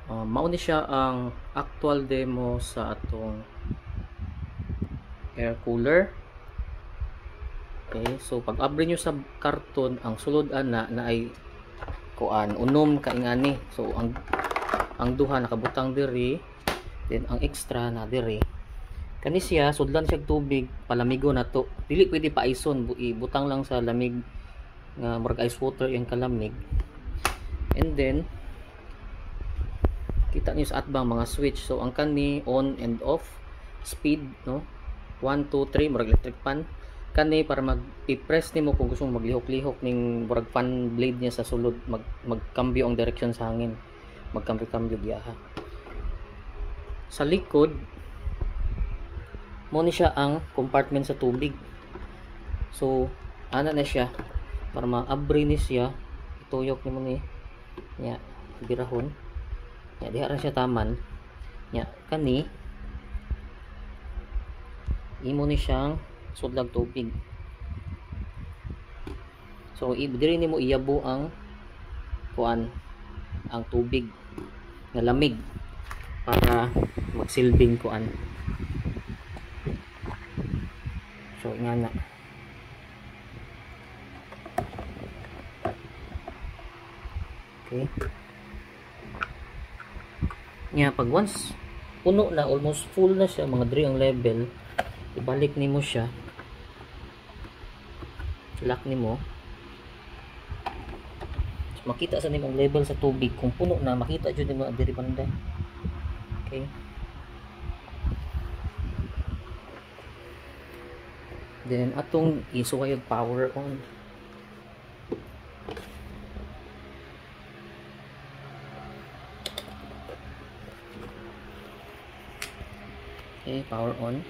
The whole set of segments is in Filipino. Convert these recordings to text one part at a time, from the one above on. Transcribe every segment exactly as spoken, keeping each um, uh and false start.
Uh, mao ni siya ang actual demo sa atong air cooler. Okay, so pag abri nyo sa karton, ang sulod ana na ay kuan unom kaingani. So ang ang duha nakabutang diri, then ang extra na diri. Kani siya sudlan siya tubig, palamigo na to. Dili pwede pa ison, ibutang lang sa lamig nga murag ice water yung kalamig. And then kita niyo sa atbang mga switch. So ang kani on and off, speed no, one two three murag electric fan. Kani para mag-i-press nimo kung gusto mong maglihok-lihok ning murag fan blade niya sa sulod, mag magkambyo ang direction sa hangin, magkambyo-kambyo biyaha. Sa likod mo ni siya ang compartment sa tubig. So ana na siya para ma-abri ni siya, ituyok nimo ni nya birahon nya diha ra siya taman nya kani imo ni siyang sudlag tubig. So diri nimo iyabo ang kuan ang tubig nga lamig para magsilbing kuan. So nga na okay nya pag once puno na, almost full na siya, mga diri ang level, ibalik nimo siya, lock nimo, so, makita sa nimo ang level sa tubig. Kung puno na, makita jud nimo diri banda. Okay, then atong isuway og power on. Okay, power on.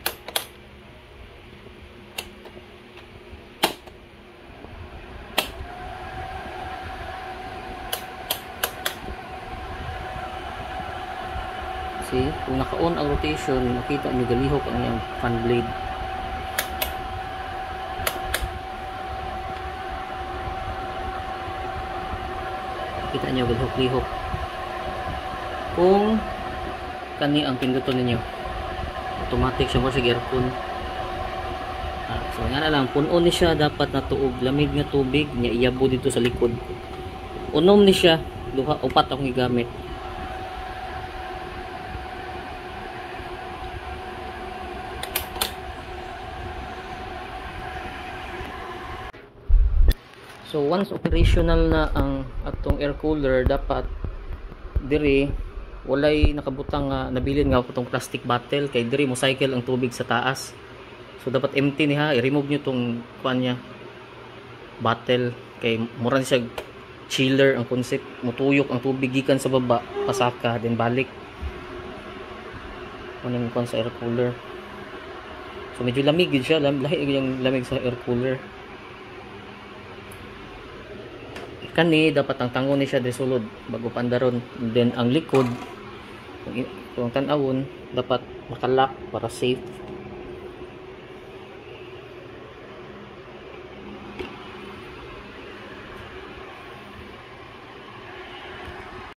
See, kung naka-on ang rotation, makita nyo galihok ang yung fan blade. Makita nyo galihok-lihok. Kung kani ang pinduton ninyo, automatic siya mo sa aircon. Ah, so nga na lang, punon ni siya, dapat natuog lamig nga tubig niya iyabo dito sa likod. Unom ni siya, duha upat akong gigamit. So once operational na ang atong air cooler, dapat diri walay nakabutang nga nabilin nga itong plastic bottle, kay diri mo cycle ang tubig sa taas. So dapat empty ni ha, i-remove nyo itong kuan niya bottle, kay mura siya chiller ang concept, mutuyok ang tubig gikan sa baba pasaka then balik anong kuan sa air cooler. So medyo lamig gid siya, lahi yung lamig sa air cooler. Kani dapat ang tangon ni siya desulod bago pandaron, then ang likod kung, kung tan-awon dapat makalock para safe.